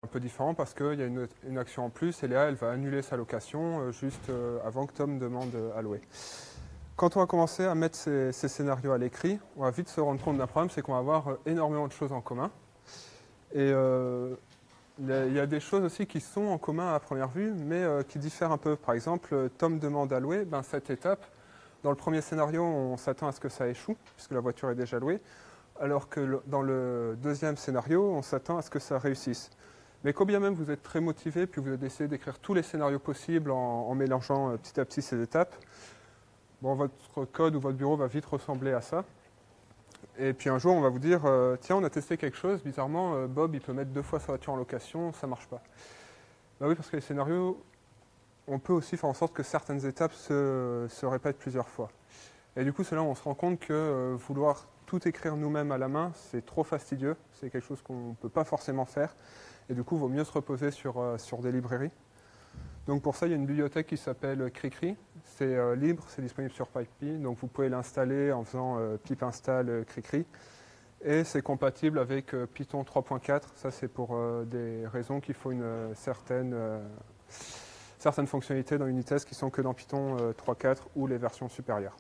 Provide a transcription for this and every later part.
peu différent parce qu'il y a une action en plus et Léa, elle va annuler sa location juste avant que Tom demande à louer. Quand on va commencer à mettre ces scénarios à l'écrit, on va vite se rendre compte d'un problème, c'est qu'on va avoir énormément de choses en commun. Et il y a des choses aussi qui sont en commun à première vue, mais qui diffèrent un peu. Par exemple, Tom demande à louer, cette étape, dans le premier scénario, on s'attend à ce que ça échoue, puisque la voiture est déjà louée, alors que dans le deuxième scénario, on s'attend à ce que ça réussisse. Mais quand bien même vous êtes très motivé, puis vous essayez d'écrire tous les scénarios possibles en mélangeant petit à petit ces étapes, bon, votre code ou votre bureau va vite ressembler à ça. Et puis un jour, on va vous dire, tiens, on a testé quelque chose, bizarrement, Bob, il peut mettre 2 fois sa voiture en location, ça ne marche pas. Bah oui, parce que les scénarios, on peut aussi faire en sorte que certaines étapes se répètent plusieurs fois. Et du coup, c'est là où on se rend compte que vouloir tout écrire nous-mêmes à la main, c'est trop fastidieux, c'est quelque chose qu'on ne peut pas forcément faire. Et du coup, il vaut mieux se reposer sur des librairies. Donc pour ça, il y a une bibliothèque qui s'appelle Cricri. C'est libre, c'est disponible sur PyPy. Donc vous pouvez l'installer en faisant pip install Cricri. Et c'est compatible avec Python 3.4. Ça, c'est pour des raisons qu'il faut une certaines fonctionnalités dans Unitest qui sont que dans Python 3.4 ou les versions supérieures.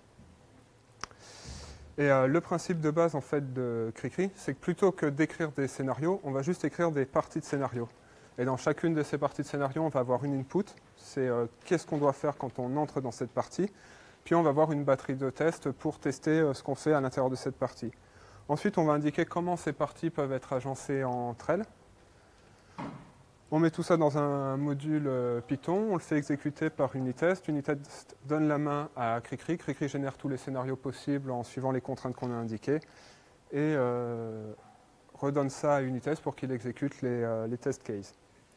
Et le principe de base en fait de Cricri, c'est que plutôt que d'écrire des scénarios, on va juste écrire des parties de scénarios. Et dans chacune de ces parties de scénario, on va avoir une input, c'est qu'est-ce qu'on doit faire quand on entre dans cette partie. Puis on va avoir une batterie de tests pour tester ce qu'on fait à l'intérieur de cette partie. Ensuite, on va indiquer comment ces parties peuvent être agencées entre elles. On met tout ça dans un module Python, on le fait exécuter par Unitest. Unitest donne la main à Cricri. Cricri génère tous les scénarios possibles en suivant les contraintes qu'on a indiquées. Et redonne ça à Unitest pour qu'il exécute les test cases.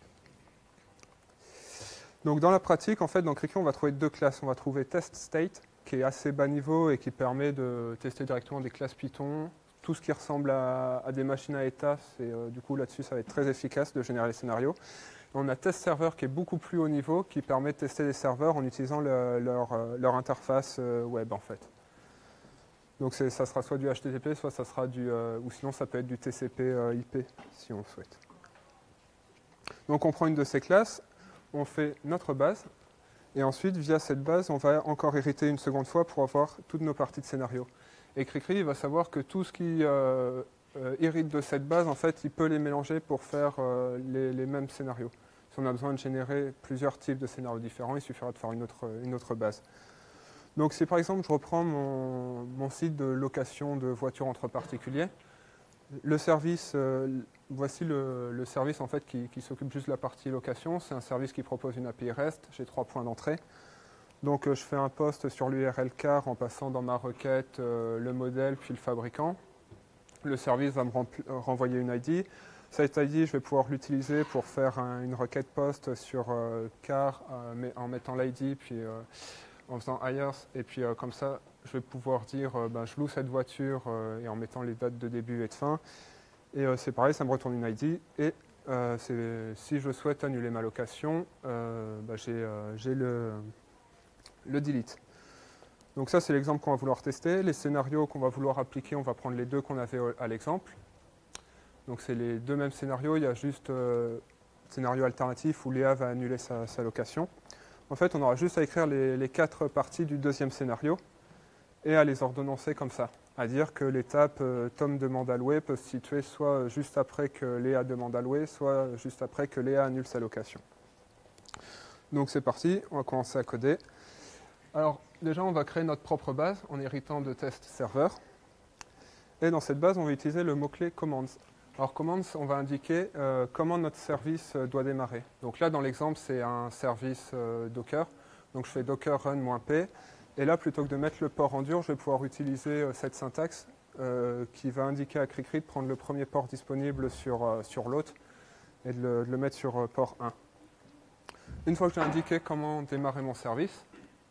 Donc dans la pratique, en fait, dans Cricri, on va trouver 2 classes. On va trouver test state, qui est assez bas niveau et qui permet de tester directement des classes Python. Tout ce qui ressemble à des machines à état, du coup là-dessus, ça va être très efficace de générer les scénarios. On a test server qui est beaucoup plus haut niveau, qui permet de tester les serveurs en utilisant leur interface web en fait. Donc ça sera soit du HTTP, soit ça sera ou sinon ça peut être du TCP/IP si on le souhaite. Donc on prend une de ces classes, on fait notre base, et ensuite via cette base, on va encore hériter une seconde fois pour avoir toutes nos parties de scénario. Et Cricri, il va savoir que tout ce qui hérite de cette base, en fait, il peut les mélanger pour faire les mêmes scénarios. Si on a besoin de générer plusieurs types de scénarios différents, il suffira de faire une autre base. Donc si par exemple je reprends mon site de location de voitures entre particuliers, le service, voici le service en fait qui s'occupe juste de la partie location. C'est un service qui propose une API REST. J'ai 3 points d'entrée. Donc je fais un post sur l'URL car en passant dans ma requête le modèle puis le fabricant. Le service va me renvoyer une ID. Cette ID, je vais pouvoir l'utiliser pour faire une requête post sur car en mettant l'ID puis en faisant hires. Et puis comme ça, je vais pouvoir dire je loue cette voiture et en mettant les dates de début et de fin. Et c'est pareil, ça me retourne une ID. Et si je souhaite annuler ma location, j'ai le delete. Donc ça, c'est l'exemple qu'on va vouloir tester. Les scénarios qu'on va vouloir appliquer, on va prendre les 2 qu'on avait à l'exemple. Donc c'est les 2 mêmes scénarios, il y a juste scénario alternatif où Léa va annuler sa location. En fait, on aura juste à écrire les 4 parties du deuxième scénario et à les ordonnancer comme ça. À dire que l'étape Tom demande à louer peut se situer soit juste après que Léa demande à louer, soit juste après que Léa annule sa location. Donc c'est parti, on va commencer à coder. Alors déjà, on va créer notre propre base en héritant de test server. Et dans cette base, on va utiliser le mot-clé commands. Alors commands, on va indiquer comment notre service doit démarrer. Donc là, dans l'exemple, c'est un service Docker. Donc je fais docker run-p. Et là, plutôt que de mettre le port en dur, je vais pouvoir utiliser cette syntaxe qui va indiquer à Cricri de prendre le premier port disponible sur l'autre et de le mettre sur port 1. Une fois que j'ai indiqué comment démarrer mon service,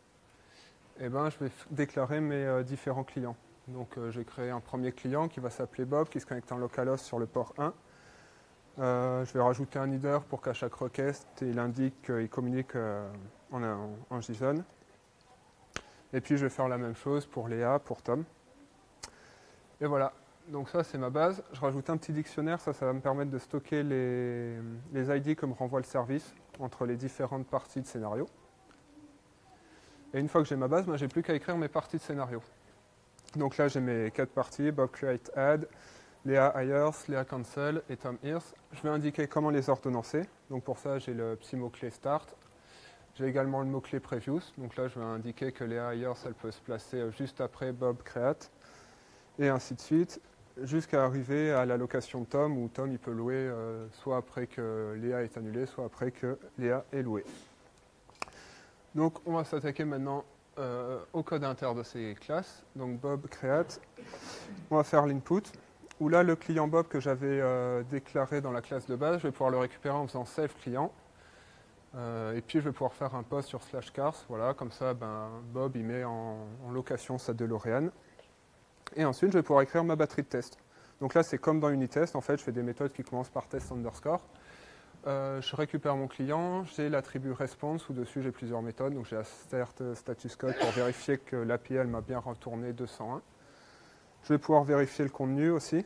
je vais déclarer mes différents clients. Donc j'ai créé un premier client qui va s'appeler Bob, qui se connecte en localhost sur le port 1. Je vais rajouter un header pour qu'à chaque request, il indique qu'il communique en JSON. Et puis je vais faire la même chose pour Léa, pour Tom. Et voilà. Donc ça, c'est ma base. Je rajoute un petit dictionnaire. Ça va me permettre de stocker les ID que me renvoie le service entre les différentes parties de scénario. Et une fois que j'ai ma base, j'ai plus qu'à écrire mes parties de scénario. Donc là, j'ai mes 4 parties, Bob create add, Léa hires, Léa cancel et Tom hears. Je vais indiquer comment les ordonnancer. Donc pour ça, j'ai le petit mot-clé start. J'ai également le mot-clé previous. Donc là, je vais indiquer que Léa hires, elle peut se placer juste après Bob create. Et ainsi de suite, jusqu'à arriver à la location de Tom, où Tom il peut louer soit après que Léa est annulée, soit après que Léa est louée. Donc on va s'attaquer maintenant au code inter de ces classes. Donc Bob create, on va faire l'input, où là le client Bob que j'avais déclaré dans la classe de base, je vais pouvoir le récupérer en faisant self client. Et puis je vais pouvoir faire un post sur /cars, voilà, comme ça Bob il met en location sa DeLorean. Et ensuite je vais pouvoir écrire ma batterie de test. Donc là c'est comme dans Unitest, en fait je fais des méthodes qui commencent par test underscore. Je récupère mon client, j'ai l'attribut response où dessus j'ai plusieurs méthodes. Donc j'ai assert status code pour vérifier que l'API elle m'a bien retourné 201. Je vais pouvoir vérifier le contenu aussi.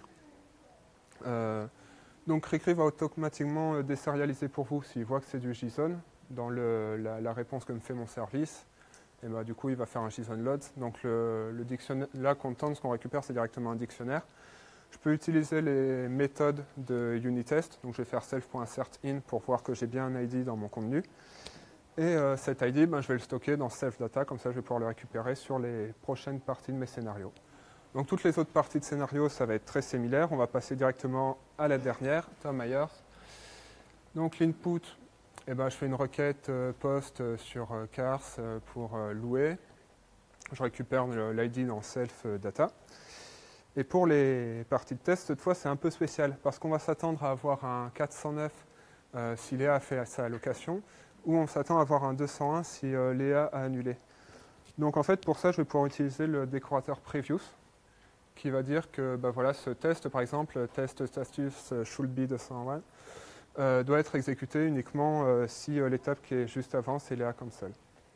Donc Cricri va automatiquement désérialiser pour vous s'il voit que c'est du JSON dans la réponse que me fait mon service. Et du coup il va faire un JSON load. Donc le dictionnaire, là content, ce qu'on récupère c'est directement un dictionnaire. Je peux utiliser les méthodes de Unitest, donc je vais faire self.assertIn pour voir que j'ai bien un ID dans mon contenu. Et cet ID, je vais le stocker dans self-data, comme ça je vais pouvoir le récupérer sur les prochaines parties de mes scénarios. Donc toutes les autres parties de scénario, ça va être très similaire. On va passer directement à la dernière, Tom hires. Donc l'input, je fais une requête post sur cars pour louer. Je récupère l'ID dans self-data. Et pour les parties de test, cette fois, c'est un peu spécial parce qu'on va s'attendre à avoir un 409 si Léa a fait sa allocation ou on s'attend à avoir un 201 si Léa a annulé. Donc en fait, pour ça, je vais pouvoir utiliser le décorateur previous qui va dire que ce test, par exemple, test status should be 201, doit être exécuté uniquement si l'étape qui est juste avant, c'est Léa cancel.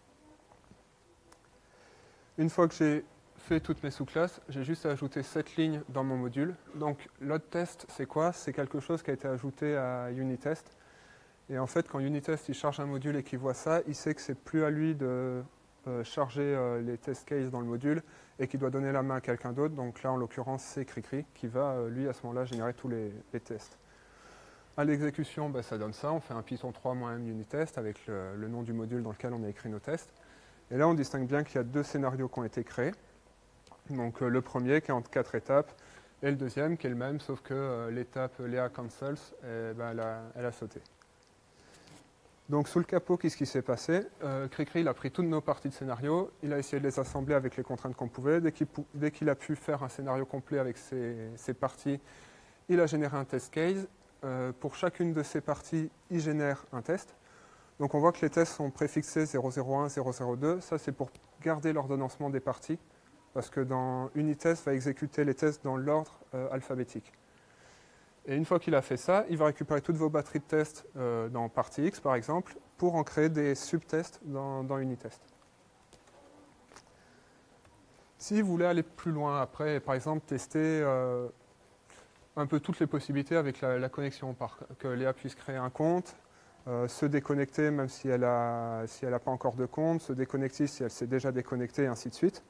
Une fois que j'ai fait toutes mes sous-classes, j'ai juste à ajouter cette ligne dans mon module. Donc load test, c'est quoi? C'est quelque chose qui a été ajouté à Unitest. Et en fait, quand Unitest il charge un module et qu'il voit ça, il sait que c'est plus à lui de charger les test cases dans le module et qu'il doit donner la main à quelqu'un d'autre. Donc là, en l'occurrence, c'est Cricri qui va, lui, à ce moment-là, générer tous les tests. À l'exécution, ça donne ça. On fait un Python 3-m Unitest avec le nom du module dans lequel on a écrit nos tests. Et là, on distingue bien qu'il y a 2 scénarios qui ont été créés. Donc le premier qui est en 4 étapes et le deuxième qui est le même sauf que l'étape Léa cancels, elle a sauté. Donc sous le capot, qu'est-ce qui s'est passé? Cricri il a pris toutes nos parties de scénario, il a essayé de les assembler avec les contraintes qu'on pouvait. Dès qu'il a pu faire un scénario complet avec ses parties, il a généré un test case. Pour chacune de ces parties, il génère un test. Donc on voit que les tests sont préfixés 001, 002. Ça c'est pour garder l'ordonnancement des parties. Parce que dans Unitest va exécuter les tests dans l'ordre alphabétique. Et une fois qu'il a fait ça, il va récupérer toutes vos batteries de tests dans partie X, par exemple, pour en créer des subtests dans Unitest. Si vous voulez aller plus loin après, par exemple, tester un peu toutes les possibilités avec la connexion, que Léa puisse créer un compte, se déconnecter même si elle n'a pas encore de compte, se déconnecter si elle s'est déjà déconnectée, et ainsi de suite.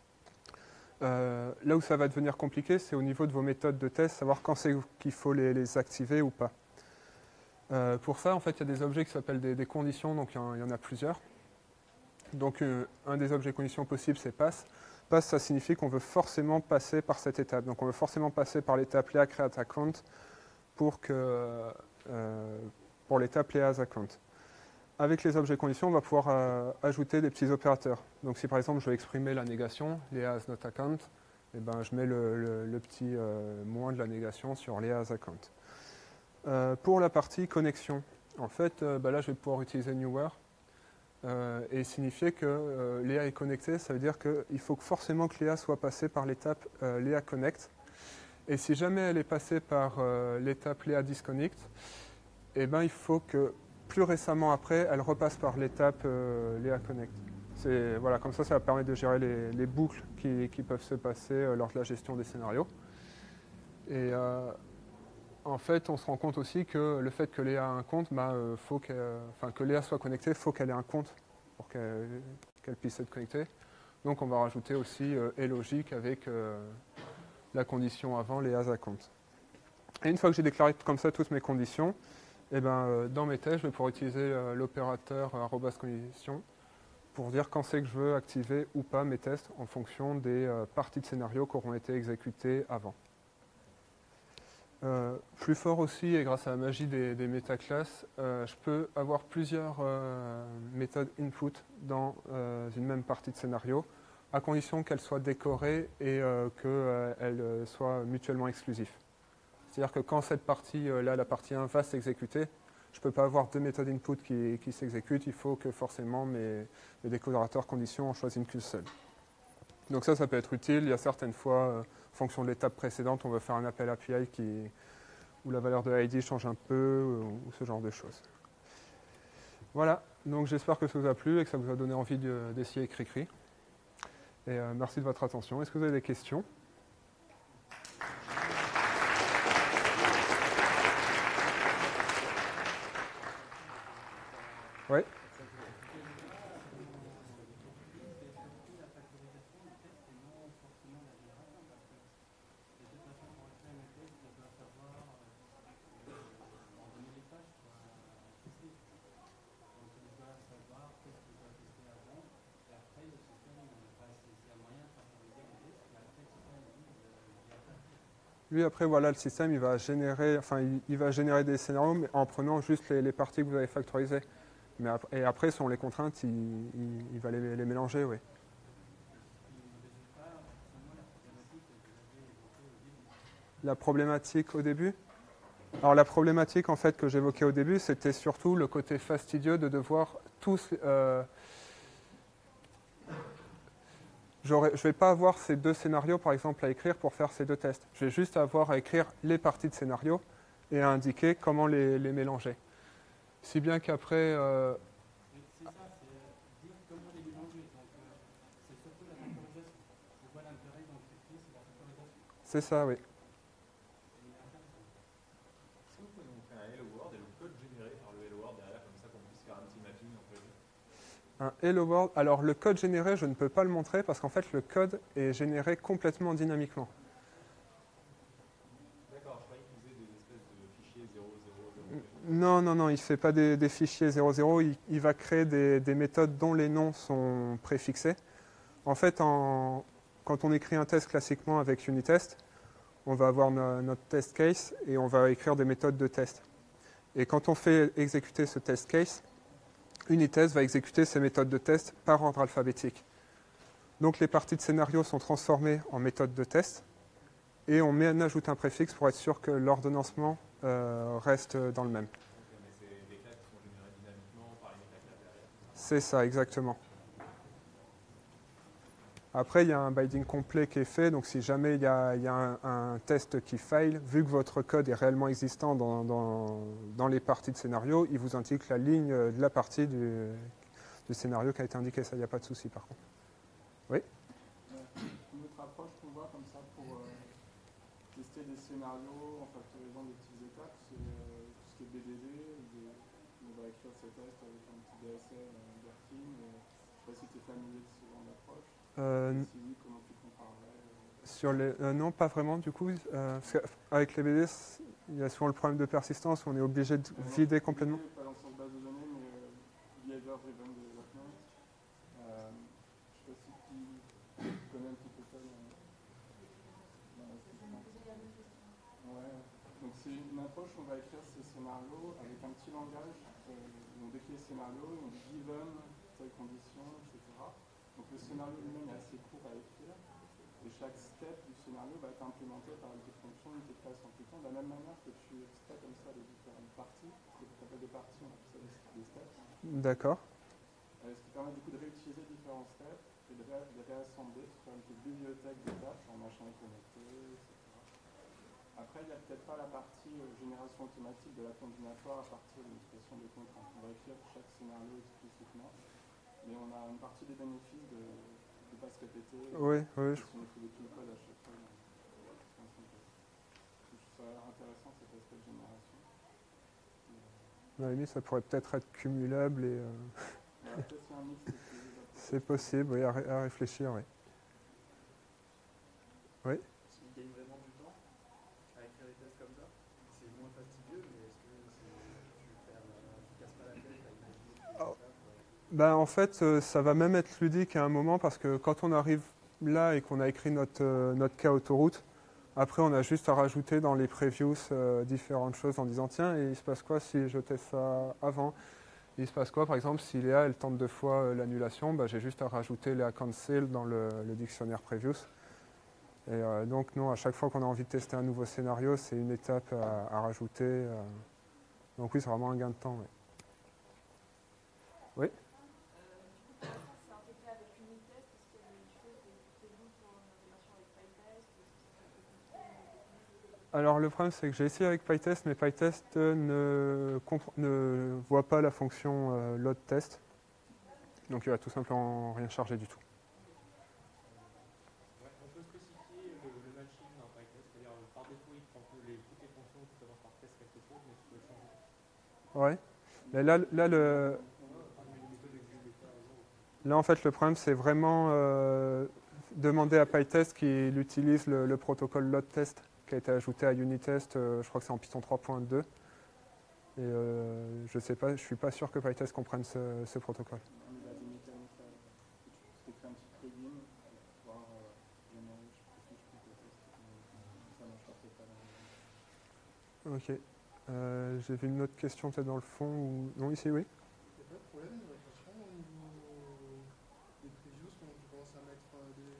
Là où ça va devenir compliqué, c'est au niveau de vos méthodes de test, savoir quand c'est qu'il faut les activer ou pas. Pour ça, en fait, il y a des objets qui s'appellent des conditions, donc il y en a plusieurs. Donc un des objets conditions possibles, c'est pass. Pass, ça signifie qu'on veut forcément passer par cette étape. Donc on veut forcément passer par l'étape Léa create account pour l'étape Léa as account. Avec les objets conditions, on va pouvoir ajouter des petits opérateurs. Donc si par exemple je veux exprimer la négation, Léa as not account, je mets le petit moins de la négation sur Léa as account. Pour la partie connexion, en fait, là je vais pouvoir utiliser newer et signifier que Léa est connectée, ça veut dire qu'il faut forcément que Léa soit passée par l'étape Léa connect. Et si jamais elle est passée par l'étape Léa disconnect, il faut que plus récemment après, elle repasse par l'étape Léa Connect. Voilà, comme ça va permettre de gérer les boucles qui peuvent se passer lors de la gestion des scénarios. Et en fait, on se rend compte aussi que le fait que Léa a un compte, que Léa soit connectée, il faut qu'elle ait un compte pour qu'elle puisse être connectée. Donc on va rajouter aussi logique avec la condition avant Léa a compte. Et une fois que j'ai déclaré comme ça toutes mes conditions, dans mes tests, je vais pouvoir utiliser l'opérateur @condition pour dire quand c'est que je veux activer ou pas mes tests en fonction des parties de scénario qui auront été exécutées avant. Plus fort aussi, et grâce à la magie des métaclasses, je peux avoir plusieurs méthodes input dans une même partie de scénario, à condition qu'elles soient décorées et qu'elles soient mutuellement exclusives. C'est-à-dire que quand cette partie-là, la partie 1, va s'exécuter, je ne peux pas avoir deux méthodes input qui s'exécutent, il faut que forcément mes déclarateurs conditions en choisissent qu'une seule. Donc ça peut être utile. Il y a certaines fois, en fonction de l'étape précédente, on veut faire un appel API où la valeur de ID change un peu, ou ce genre de choses. Voilà, donc j'espère que ça vous a plu et que ça vous a donné envie d'essayer Cricri. Et merci de votre attention. Est-ce que vous avez des questions ? Oui. Lui, après, voilà, le système, il va générer des scénarios mais en prenant juste les parties que vous avez factorisées. Et après, selon les contraintes, il va les mélanger, oui. La problématique au début ? Alors la problématique en fait que j'évoquais au début, c'était surtout le côté fastidieux de devoir tous... je ne vais pas avoir ces deux scénarios par exemple à écrire pour faire ces deux tests. Je vais juste avoir à écrire les parties de scénario et à indiquer comment les mélanger. Si bien qu'après... C'est ça, c'est dire comment les mélanger. Donc c'est surtout la factorisation. Je vois l'intérêt dans Cricri, c'est la factorisation. C'est ça, oui. Est-ce que vous pouvez nous montrer un Hello World et le code généré par le Hello World derrière, comme ça qu'on puisse faire un petit mapping entre les deux ? Un Hello World. Alors le code généré, je ne peux pas le montrer parce qu'en fait le code est généré complètement dynamiquement. D'accord, je croyais qu'il faisait des espèces de fichiers 0, 0, 0. Non, il ne fait pas des fichiers 00, il va créer des méthodes dont les noms sont préfixés. En fait, quand on écrit un test classiquement avec Unitest, on va avoir notre test case et on va écrire des méthodes de test. Et quand on fait exécuter ce test case, Unitest va exécuter ces méthodes de test par ordre alphabétique. Donc les parties de scénario sont transformées en méthodes de test et on ajoute un préfixe pour être sûr que l'ordonnancement reste dans le même. Okay, mais c'est des classes qui sont générées dynamiquement par une métaclasse derrière. C'est ça, exactement. Après, il y a un binding complet qui est fait, donc si jamais il y a un test qui faille, vu que votre code est réellement existant dans les parties de scénario, il vous indique la ligne de la partie du scénario qui a été indiquée. Ça, il n'y a pas de souci par contre. Oui ? Une autre approche qu'on voit comme ça pour tester des scénarios en factorisant des petites étapes, c'est tout ce qui est BDD. On va écrire ces tests avec un petit DSL, Gherkin. Je ne sais pas si tu es familier de ce genre d'approche. Si oui, comment tu comparerais Non, pas vraiment du coup. Parce avec les BD, il y a souvent le problème de persistance où on est obligé de vider complètement. Pas dans le sens base de données, mais behavior driven development. Je ne sais pas si tu connais un petit peu ça. Ouais. Donc c'est une approche où on va écrire ces scénarios avec un petit langage. On décrit les scénarios, on dit given, telle condition, etc. Donc le scénario lui-même est assez court à écrire. Et chaque step du scénario va être implémenté par une petite fonction, une petite classe en Python, de la même manière que tu extrais comme ça les différentes parties. Ce que tu appelles des parties, on appelle ça des steps. D'accord. Ce qui permet du coup de réutiliser différents steps et de les réassembler, de faire une petite bibliothèque de tâches en machin connecté, etc. Après, il n'y a peut-être pas la partie génération automatique de la combinatoire à partir d'une expression de contrainte. On va écrire chaque scénario explicitement, mais on a une partie des bénéfices de ne pas se répéter. Oui. Si on écrit tout le code à chaque fois. ça a l'air intéressant cet aspect de génération. À la limite, ça pourrait peut-être être cumulable et Voilà, peut-être c'est un mix de ces deux approches. c'est possible, oui, à réfléchir, oui. Oui. S'il gagne vraiment du temps à écrire des tests comme ça, c'est moins fastidieux, mais est-ce que tu casses pas la tête à imaginer toutes les Oh. étapes Ben, en fait, ça va même être ludique à un moment parce que quand on arrive là et qu'on a écrit notre cas autoroute, après on a juste à rajouter dans les previews différentes choses en disant tiens, et il se passe quoi si je teste ça avant? Il se passe quoi par exemple si Léa elle tente 2 fois l'annulation, ben, j'ai juste à rajouter Léa cancel dans le dictionnaire previews. Et donc non, à chaque fois qu'on a envie de tester un nouveau scénario, c'est une étape à rajouter. Donc oui, c'est vraiment un gain de temps. Ouais. Oui. Du coup, pour l'instant, c'est intégré avec Unitest. Est-ce qu'il y a des choses, des prévues pour l'intégration avec PyTest? Est-ce que ça peut continuer? Alors le problème c'est que j'ai essayé avec PyTest, mais PyTest ne voit pas la fonction load test. Donc il va tout simplement rien charger du tout. Ouais, on peut spécifier le machine dans PyTest, c'est-à-dire par défaut il prend toutes les fonctions qui commencent par test quelque chose, mais tu peux le changer. Ouais. Mais là en fait le problème c'est vraiment demander à PyTest qu'il utilise le protocole load test qui a été ajouté à Unitest, je crois que c'est en Python 3.2. Et je sais pas, je suis pas sûr que PyTest comprenne ce protocole. Il a des mécaniques tu crées un petit plugin pour pouvoir générer, je sais plus, je test, mais ça marche peut-être pas la même. Ok. J'ai vu une autre question peut-être dans le fond. Ou... Non, ici, oui. Il n'y a pas de problème de rétention au niveau des previews quand tu commences à mettre des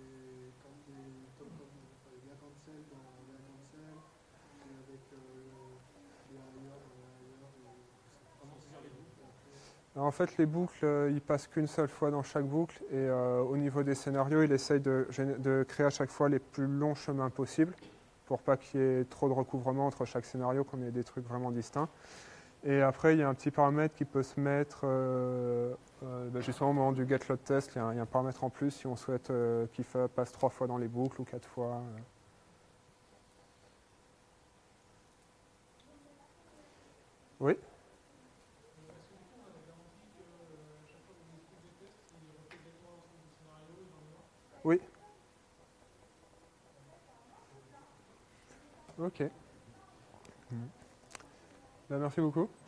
liens cancel dans lien cancel et avec les ailleurs Comment saisir les boucles? Alors, en fait, les boucles, ils passent qu'une seule fois dans chaque boucle. Et au niveau des scénarios, il essaye de créer à chaque fois les plus longs chemins possibles pour pas qu'il y ait trop de recouvrement entre chaque scénario, qu'on ait des trucs vraiment distincts. Et après, il y a un petit paramètre qui peut se mettre, justement au moment du getLoadTest, il y a un paramètre en plus si on souhaite qu'il passe 3 fois dans les boucles ou 4 fois. Oui. Oui. Ok. Ben, merci beaucoup.